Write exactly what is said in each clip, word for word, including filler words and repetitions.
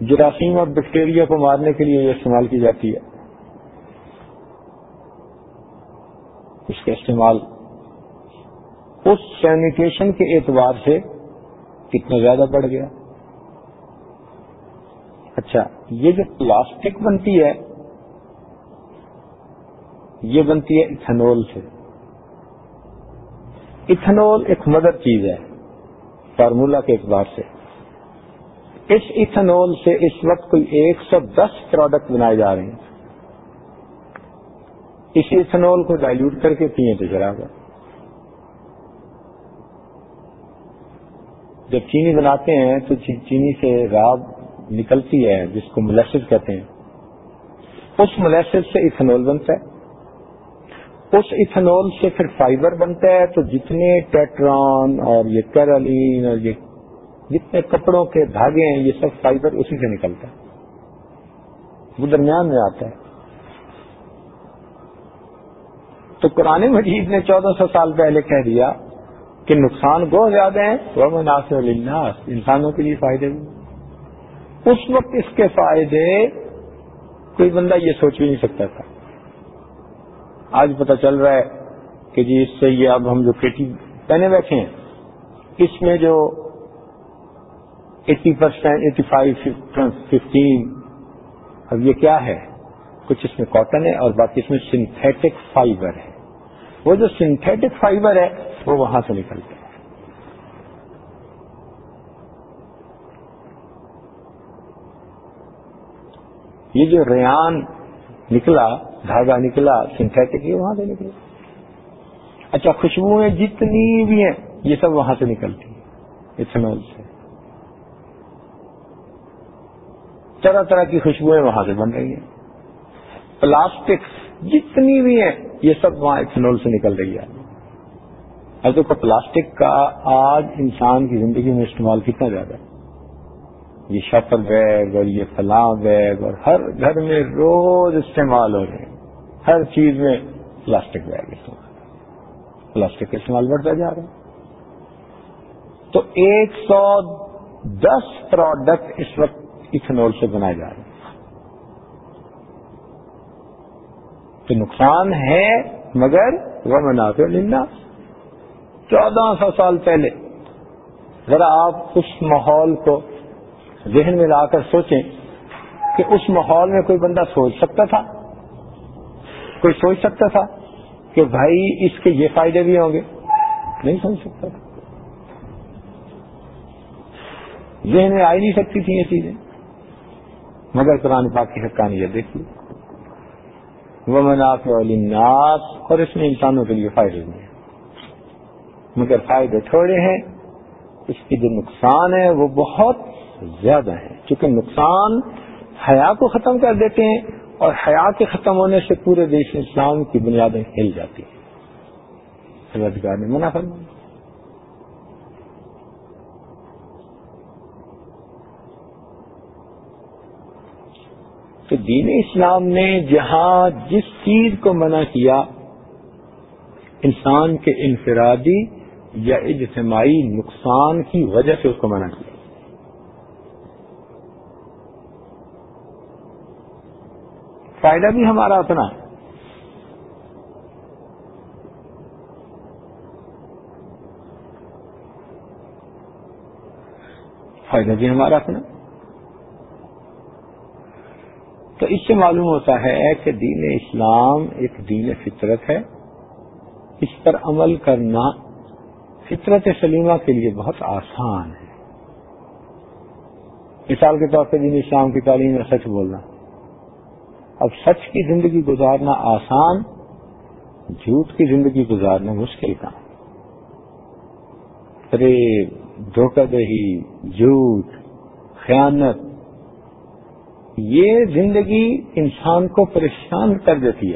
جراثیم اور بیکٹیریا کو مارنے کے لیے یہ استعمال کی جاتی ہے. اس کا استعمال اس سینیٹیشن کے اعتبار سے کتنا زیادہ بڑھ گیا. اچھا، یہ جو پلاسٹک بنتی ہے یہ بنتی ہے ایتھنول سے. ایتھنول ایک مدر چیز ہے فارمولا کے اعتبار سے. اس ایتھنول سے اس وقت کوئی ایک سو دس پروڈکٹ بنائے جا رہے ہیں. اس ایتھنول کو ڈائلیوٹ کر کے پیئیں تو شراب ہے. جب چینی بناتے ہیں تو چینی سے راب نکلتی ہے جس کو مولیسس کہتے ہیں. اس مولیسس سے ایتھنول بنتا ہے. اس ایتھنول سے پھر فائبر بنتا ہے. تو جتنے ٹیٹران اور یہ کیرالین اور یہ جتنے کپڑوں کے دھاگے ہیں یہ سب فائبر اسی سے نکلتا ہے. وہ درمیان میں آتا ہے. تو قرآن مجید نے چودہ سو سال پہلے کہہ دیا کہ نقصان بہت زیادہ ہیں وَمَنَافِعُ لِلنَّاسِ، انسانوں کے لیے فائدے بھی. اس وقت اس کے فائدے کوئی بندہ یہ سوچ بھی نہیں سکتا تھا. آج پتہ چل رہا ہے کہ جی اس سے یہ اب ہم جو پیٹی پہنے بیٹھے ہیں اس میں جو eighty percent eighty five fifteen اب یہ کیا ہے، کچھ اس میں کاٹن ہے اور باقی اس میں سنتھیٹک فائبر ہے. وہ جو سنتھیٹک فائبر ہے وہ وہاں سے نکلتا ہے. یہ جو ریان نکلا، دھاگا نکلا سنتھیٹک، یہ وہاں سے نکلا. اچھا، خوشبوئیں جتنی بھی ہیں یہ سب وہاں سے نکلتی ہیں ایتھنول سے. طرح طرح کی خوشبوئیں وہاں سے بن رہی ہیں. پلاسٹکس جتنی بھی ہیں یہ سب وہاں ایتھنول سے نکل رہی ہے. اب دیکھو پلاسٹک کا آج انسان کی زندگی میں استعمال کتنا زیادہ ہے. یہ شاپر بیگ اور یہ فلاں بیگ اور ہر گھر میں روز استعمال ہو رہے ہیں. ہر چیز میں پلاسٹک بیگ استعمال، پلاسٹک کا استعمال بڑھتا جا رہا ہے. تو ایک سو دس پروڈکٹ اس وقت ایتھنول سے بنائے جا رہے ہیں. تو نقصان ہے مگر وَمَنَافِعُ لِلنَّاسِ. چودہ سو سال پہلے ذرا آپ اس ماحول کو ذہن میں لا کر سوچیں کہ اس ماحول میں کوئی بندہ سوچ سکتا تھا، کوئی سوچ سکتا تھا کہ بھائی اس کے یہ فائدے بھی ہوں گے؟ نہیں سوچ سکتا تھا. ذہن میں آ ہی نہیں سکتی تھی یہ چیزیں. مگر قرآن پاک کی حقانیت دیکھیے، وَمَنَافِعُ لِلنَّاسِ، اور اس میں انسانوں کے لیے فائدے بھی ہیں مگر فائدے تھوڑے ہیں. اس کی جو نقصان ہے وہ بہت زیادہ ہے. چونکہ نقصان حیا کو ختم کر دیتے ہیں اور حیا کے ختم ہونے سے پورے دیش اسلام کی بنیادیں ہل جاتی ہیں. پروردگار نے منع فرمایا. تو دین اسلام نے جہاں جس چیز کو منع کیا انسان کے انفرادی یا اجتماعی نقصان کی وجہ سے اس کو منع کیا. فائدہ بھی ہمارا اپنا ہے. فائدہ بھی ہمارا اپنا. تو اس سے معلوم ہوتا ہے کہ دین اسلام ایک دین فطرت ہے. اس پر عمل کرنا فطرت سلیمہ کے لیے بہت آسان ہے. مثال کے طور پہ دین اسلام کی تعلیم میں سچ بولنا. اب سچ کی زندگی گزارنا آسان، جھوٹ کی زندگی گزارنا مشکل کام. فریب، دھوکہ دہی، جھوٹ، خیانت، یہ زندگی انسان کو پریشان کر دیتی ہے.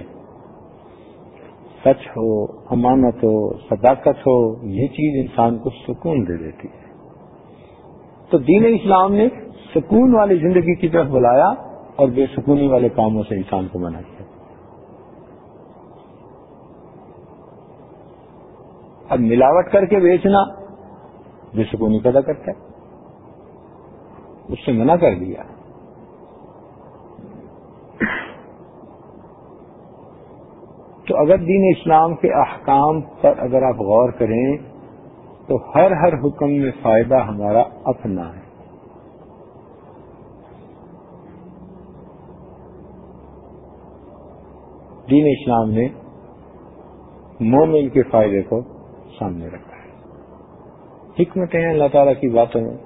سچ ہو، امانت ہو، صداقت ہو، یہ چیز انسان کو سکون دے دیتی ہے. تو دین اسلام نے سکون والی زندگی کی طرف بلایا اور بے سکونی والے کاموں سے انسان کو منع کیا. اب ملاوٹ کر کے بیچنا بے سکونی پیدا کرتا ہے، اس سے منع کر دیا. تو اگر دین اسلام کے احکام پر اگر آپ غور کریں تو ہر ہر حکم میں فائدہ ہمارا اپنا ہے. دین اسلام نے مومن کے فائدے کو سامنے رکھا ہے. حکمتیں ہیں اللہ تعالیٰ کی باتوں میں.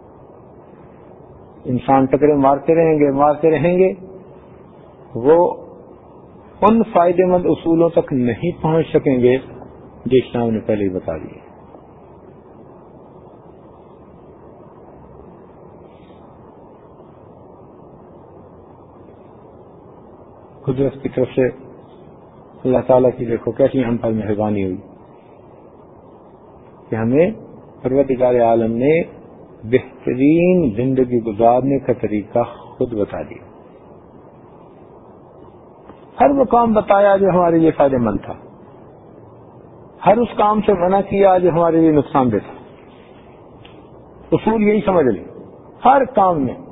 انسان ٹکرے مارتے رہیں گے مارتے رہیں گے وہ ان فائدے مند اصولوں تک نہیں پہنچ سکیں گے جو اسلام نے پہلے ہی بتا دیے. قدرت کی طرف سے اللہ تعالیٰ کی دیکھو کیسی ہم پر مہربانی ہوئی کہ ہمیں پروردگار عالم نے بہترین زندگی گزارنے کا طریقہ خود بتا دیا. ہر وہ کام بتایا جو ہمارے لیے فائدہ مند تھا، ہر اس کام سے منع کیا جو ہمارے لیے نقصان دہ تھا. اصول یہی سمجھ لیں، ہر کام میں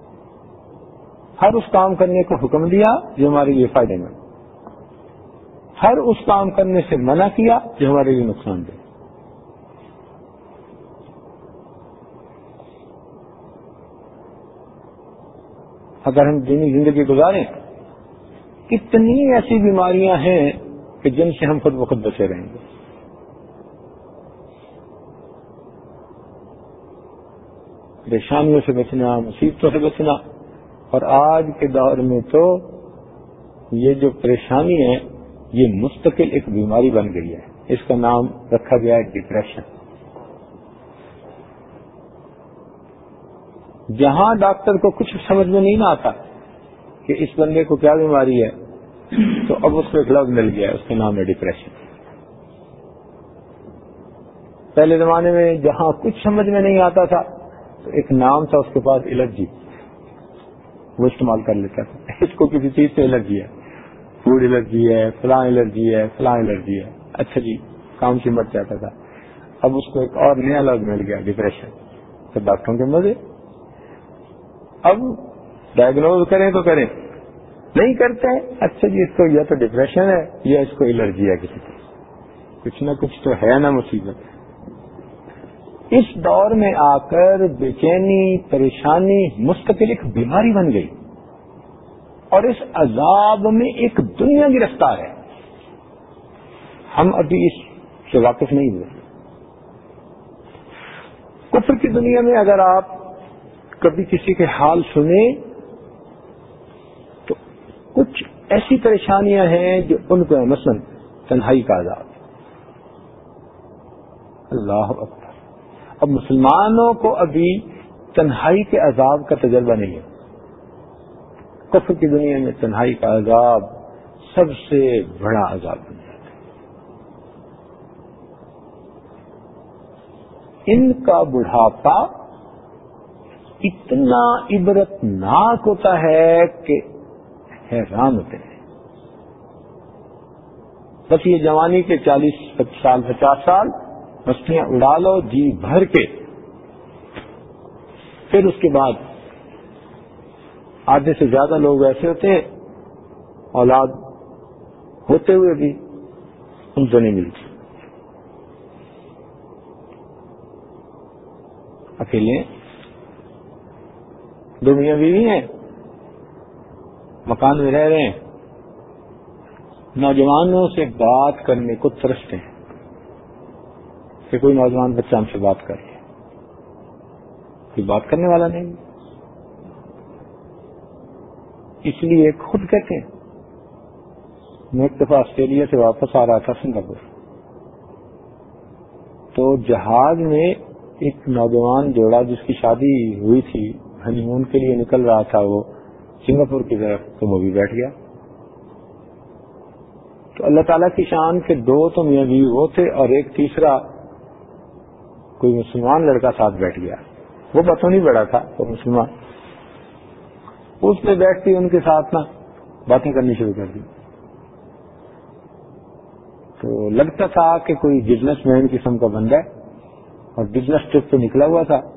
ہر اس کام کرنے کو حکم دیا جو ہمارے لیے فائدہ مند، ہر اس کام کرنے سے منع کیا جو ہمارے لیے نقصان دہ. اگر ہم دینی زندگی گزاریں کتنی ایسی بیماریاں ہیں کہ جن سے ہم خود بخود بچے رہیں گے. پریشانیوں سے بچنا، مصیبتوں سے بچنا. اور آج کے دور میں تو یہ جو پریشانی ہے یہ مستقل ایک بیماری بن گئی ہے. اس کا نام رکھا گیا ہے ڈپریشن. جہاں ڈاکٹر کو کچھ سمجھ میں نہیں نہ آتا کہ اس بندے کو کیا بیماری ہے تو اب اس کو ایک لفظ مل گیا ہے، اس کا نام ہے ڈپریشن. پہلے زمانے میں جہاں کچھ سمجھ میں نہیں آتا تھا تو ایک نام تھا اس کے پاس، الرجی، وہ استعمال کر لیتا تھا. اس کو کسی چیز سے الرجی ہے، فوڈ الرجی ہے، فلاں الرجی ہے، فلاں الرجی ہے. اچھا جی، کام سے مٹ جاتا تھا. اب اس کو ایک اور نیا لفظ مل گیا، ڈپریشن. تو ڈاکٹروں کے مزے. اب ڈائگنوز کریں تو کریں، نہیں کرتے ہیں. اچھا جی، اس کو یا تو ڈپریشن ہے یا اس کو الرجی ہے کسی چیز، کچھ نہ کچھ تو ہے نا مصیبت. اس دور میں آ کر بے چینی، پریشانی مستقل ایک بیماری بن گئی اور اس عذاب میں ایک دنیا گرفتار ہے. ہم ابھی اس سے واقف نہیں ہوئے. کفر کی دنیا میں اگر آپ کبھی کسی کے حال سنیں تو کچھ ایسی پریشانیاں ہیں جو ان کو مثلا تنہائی کا عذاب. اللہ اکبر. اب مسلمانوں کو ابھی تنہائی کے عذاب کا تجربہ نہیں ہے. کفر کی دنیا میں تنہائی کا عذاب سب سے بڑا عذاب بن جاتا ہے. ان کا بڑھاپا اتنا عبرتناک ہوتا ہے کہ حیران ہوتے ہیں. بس یہ جوانی کے چالیس سال پچاس سال مستیاں اڑا لو جی بھر کے، پھر اس کے بعد آدھے سے زیادہ لوگ ایسے ہوتے ہیں اولاد ہوتے ہوئے بھی ان سے نہیں ملتی. اکیلے دو میاں بیوی ہیں، مکان میں رہ رہے ہیں، نوجوانوں سے بات کرنے کو ترستے ہیں کہ کوئی نوجوان بچہ ہم سے بات کر رہے، کوئی بات کرنے والا نہیں. اس لیے خود کہتے ہیں. میں ایک دفعہ آسٹریلیا سے واپس آ رہا تھا سنگاپور، تو جہاز میں ایک نوجوان جوڑا جس کی شادی ہوئی تھی ہنی مون کے لیے نکل رہا تھا وہ سنگاپور کی طرف، تو وہ بھی بیٹھ گیا. تو اللہ تعالیٰ کی شان کے دو تو میاں بیوی وہ تھے اور ایک تیسرا کوئی مسلمان لڑکا ساتھ بیٹھ گیا. وہ بتوں نہیں بڑا تھا، وہ مسلمان. اس نے بیٹھتی ان کے ساتھ نا باتیں کرنی شروع کر دی. تو لگتا تھا کہ کوئی بزنس مین قسم کا بندہ ہے اور بزنس ٹرپ پہ نکلا ہوا تھا،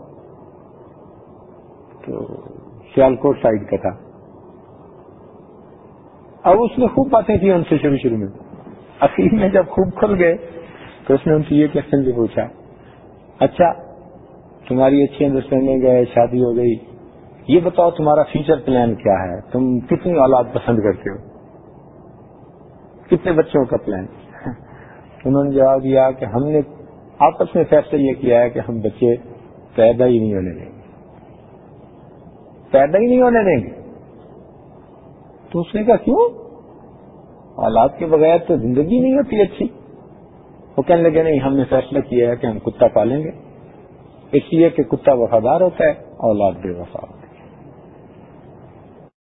تو سیالکوٹ سائڈ کا تھا. اب اس نے خوب باتیں کی ان سے شروع شروع میں. اخیر میں جب خوب کھل گئے تو اس نے ان سے یہ کوشچن بھی پوچھا، اچھا تمہاری اچھی انڈرسٹینڈنگ ہے، شادی ہو گئی، یہ بتاؤ تمہارا فیوچر پلان کیا ہے، تم کتنی اولاد پسند کرتے ہو، کتنے بچوں کا پلان؟ انہوں نے جواب دیا کہ ہم نے آپس میں فیصلہ یہ کیا ہے کہ ہم بچے پیدا ہی نہیں ہونے دیں گے، پیدا ہی نہیں ہونے دیں گے۔ تو اس نے کہا کیوں؟ اولاد کے بغیر تو زندگی نہیں ہوتی اچھی۔ وہ کہنے لگے نہیں، ہم نے فیصلہ کیا ہے کہ ہم کتا پالیں گے، اس لیے کہ کتا وفادار ہوتا ہے، اولاد بے وفا۔